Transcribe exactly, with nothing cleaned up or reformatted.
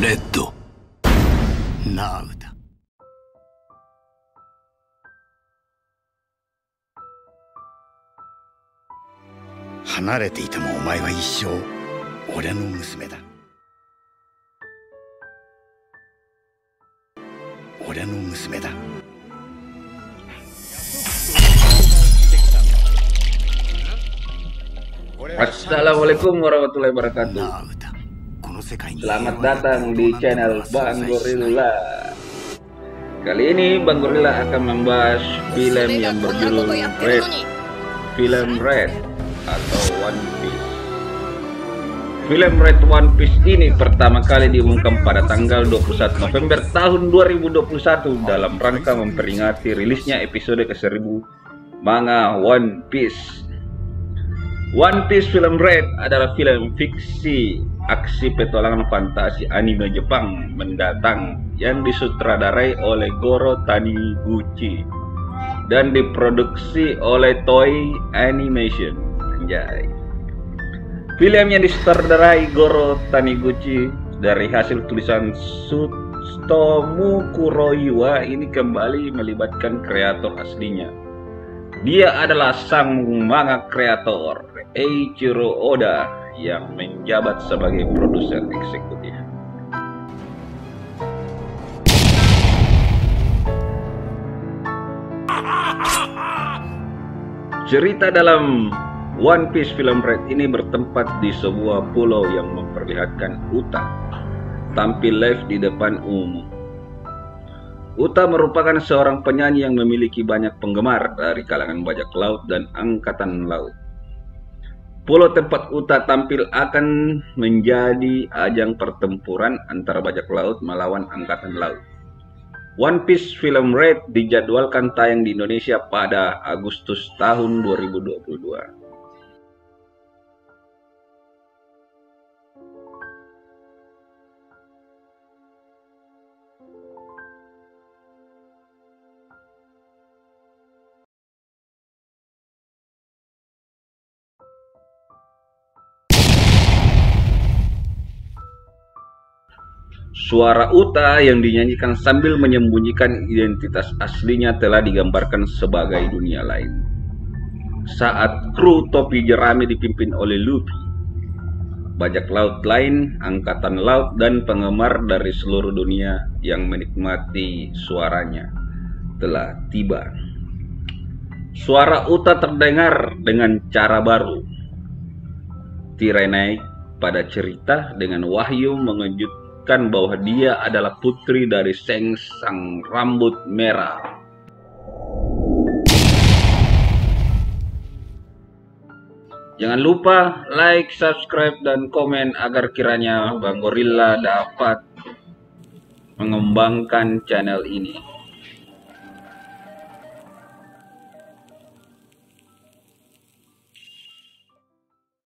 レッドナウだ。離れていてもお前は一生俺の娘だ。俺の娘だ。 Assalamualaikum warahmatullahi wabarakatuh. Selamat datang di channel Bang Gorilla. Kali ini Bang Gorilla akan membahas film yang berjudul Red, film Red atau One Piece. Film Red One Piece ini pertama kali diumumkan pada tanggal dua puluh satu November tahun dua ribu dua puluh satu dalam rangka memperingati rilisnya episode ke seribu manga One Piece. One Piece film Red adalah film fiksi aksi petualangan fantasi anime Jepang mendatang yang disutradarai oleh Goro Taniguchi dan diproduksi oleh Toei Animation. Anjay. Film yang disutradarai Goro Taniguchi dari hasil tulisan Tsutomu Kuroiwa ini kembali melibatkan kreator aslinya. Dia adalah sang manga kreator Eiichiro Oda yang menjabat sebagai produser eksekutif. Cerita dalam One Piece film Red ini bertempat di sebuah pulau yang memperlihatkan Uta tampil live di depan umum. Uta merupakan seorang penyanyi yang memiliki banyak penggemar dari kalangan bajak laut dan angkatan laut. Pulau tempat Uta tampil akan menjadi ajang pertempuran antara bajak laut melawan angkatan laut. One Piece film Red dijadwalkan tayang di Indonesia pada Agustus tahun dua ribu dua puluh dua. Suara Uta yang dinyanyikan sambil menyembunyikan identitas aslinya telah digambarkan sebagai dunia lain. Saat kru topi jerami dipimpin oleh Luffy, bajak laut lain, angkatan laut, dan penggemar dari seluruh dunia yang menikmati suaranya telah tiba. Suara Uta terdengar dengan cara baru, tirai naik pada cerita dengan wahyu mengejutkan bahwa dia adalah putri dari Seng Sang Rambut Merah. Jangan lupa like, subscribe, dan komen agar kiranya Bang Gorilla dapat mengembangkan channel ini.